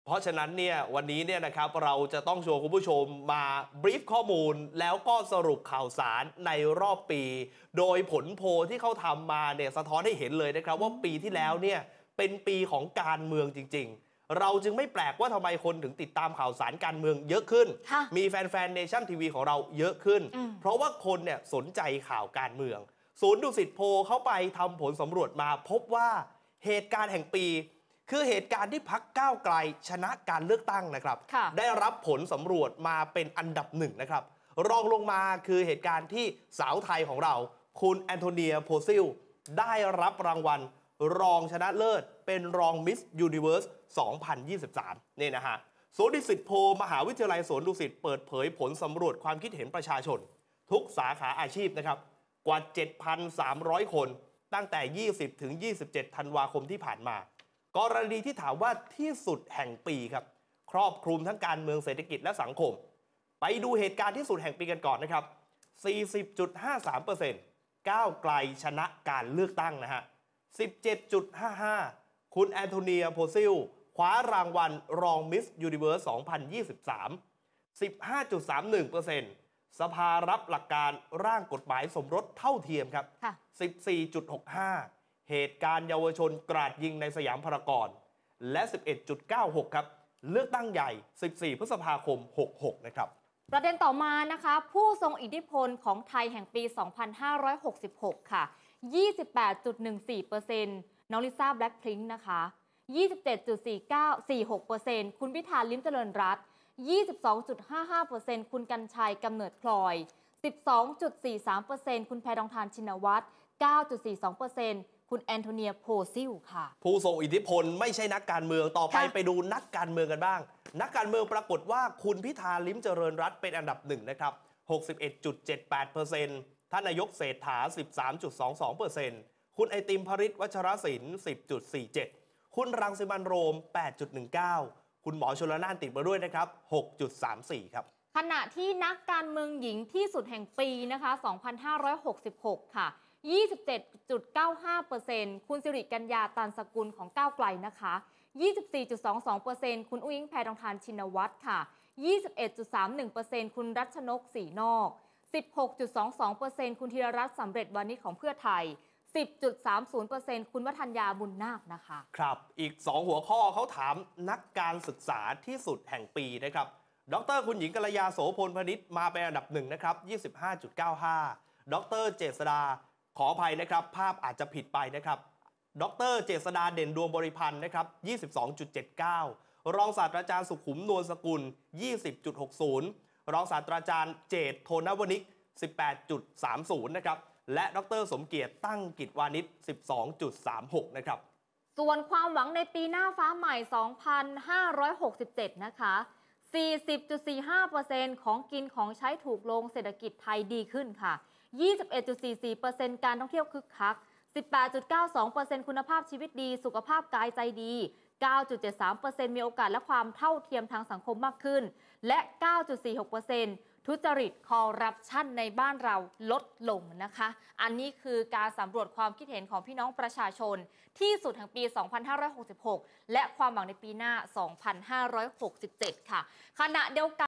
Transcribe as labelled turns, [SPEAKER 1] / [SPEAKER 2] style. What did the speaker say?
[SPEAKER 1] เพราะฉะนั้นเนี่ยวันนี้เนี่ยนะครับเราจะต้องชวนคุณผู้ชมมาบรีฟข้อมูลแล้วก็สรุปข่าวสารในรอบปีโดยผลโพลที่เขาทำมาเนี่ยสะท้อนให้เห็นเลยนะครับว่าปีที่แล้วเนี่ยเป็นปีของการเมืองจริงๆเราจึงไม่แปลกว่าทำไมคนถึงติดตามข่าวสารการเมืองเยอะขึ้นมีแฟนๆเนชั่นทีวีของเราเยอะขึ้นเพราะว่าคนเนี่ยสนใจข่าวการเมืองศูนย์ดุสิตโพลเข้าไปทำผลสำรวจมาพบว่าเหตุการณ์แห่งปีคือเหตุการณ์ที่พรรคก้าวไกลชนะการเลือกตั้งนะครับได้รับผลสำรวจมาเป็นอันดับหนึ่งนะครับรองลงมาคือเหตุการณ์ที่สาวไทยของเราคุณแอนโทเนียโพซิลได้รับรางวัลรองชนะเลิศเป็นรองมิสยูนิเวิร์ส 2023 นี่นะฮะศูนย์ดุสิตโพลมหาวิทยาลัยสวนดุสิตเปิดเผยผลสำรวจความคิดเห็นประชาชนทุกสาขาอาชีพนะครับกว่า 7,300 คนตั้งแต่ 20 ถึง 27 ธันวาคมที่ผ่านมากรณีที่ถามว่าที่สุดแห่งปีครับครอบคลุมทั้งการเมืองเศรษฐกิจและสังคมไปดูเหตุการณ์ที่สุดแห่งปีกันก่อนนะครับ 40.53% ก้าวไกลชนะการเลือกตั้งนะฮะ 17.55 คุณแอนโทเนียโพซิลคว้ารางวัลรองมิสยูนิเวิร์ส 2023 15.31% สภารับหลักการร่างกฎหมายสมรสเท่าเทียมครับ 14.65 เหตุการณ์เยาวชนกราดยิงในสยามพารากอนและ 11.96 ครับเลือกตั้งใหญ่ 14 พฤษภาคม 66 นะครับ
[SPEAKER 2] ประเด็นต่อมานะคะผู้ทรงอิทธิพลของไทยแห่งปี 2566 ค่ะ 28.14% น้องลิซ่าแบล็คพิงค์นะคะ 27.46% คุณพิธาลิ้มเจริญรัตน์ 22.55% คุณกรรชัยกำเนิดพลอย 12.43% คุณแพทองธารชินวัตร 9.42%คุณแอนโทเนียโพซิลค่ะ
[SPEAKER 1] ผู้ทรงอิทธิพลไม่ใช่นักการเมืองต่อไปดูนักการเมืองกันบ้างนักการเมืองปรากฏว่าคุณพิธาลิ้มเจริญรัตน์เป็นอันดับหนึ่งนะครับ 61.78% ท่านนายกเศรษฐา 13.22% คุณไอติมภริษฐ์วัชรศิลป์ 10.47 คุณรังสิมันต์โรม 8.19 คุณหมอชลน่านติดมาด้วยนะครับ 6.34 ครับ
[SPEAKER 2] ขณะที่นักการเมืองหญิงที่สุดแห่งปีนะคะ 2566 ค่ะ 27.95% คุณสิริกัญญาตันสกุลของก้าวไกลนะคะ 24.22% คุณอุ้งอิ๊งแพทองธารชินวัตรค่ะ 21.31% คุณรัชนกศรีนอก 16.22% คุณธีรรัตน์สำเร็จวานิชของเพื่อไทย 10.30% คุณวทัญญาบุญนาคนะคะ
[SPEAKER 1] ครับอีก2หัวข้อเขาถามนักการศึกษาที่สุดแห่งปีนะครับดร.คุณหญิงกัลยาโสพลพนิษฐ์มาเป็นอันดับหนึ่งนะครับ 25.95 ดร.เจษฎาขออภัยนะครับภาพอาจจะผิดไปนะครับดร.เจษฎาเด่นดวงบริพันธ์นะครับ 22.79 รองศาสตราจารย์สุขุมนวลสกุล 20.60 รองศาสตราจารย์เจตโทนวนิก 18.30 นะครับและดร.สมเกียรติตั้งกิจวานิช 12.36 นะครับ
[SPEAKER 2] ส่วนความหวังในปีหน้าฟ้าใหม่ 2567 นะคะ 40.45% ของกินของใช้ถูกลงเศรษฐกิจไทยดีขึ้นค่ะ 21.44% การท่องเที่ยวคึกคัก 18.92% คุณภาพชีวิตดีสุขภาพกายใจดี 9.73% มีโอกาสและความเท่าเทียมทางสังคมมากขึ้นและ 9.46%ทุจริตคอร์รัปชันในบ้านเราลดลงนะคะอันนี้คือการสำรวจความคิดเห็นของพี่น้องประชาชนที่สุดแห่งปี 2566 และความหวังในปีหน้า 2567 ค่ะขณะเดียวกัน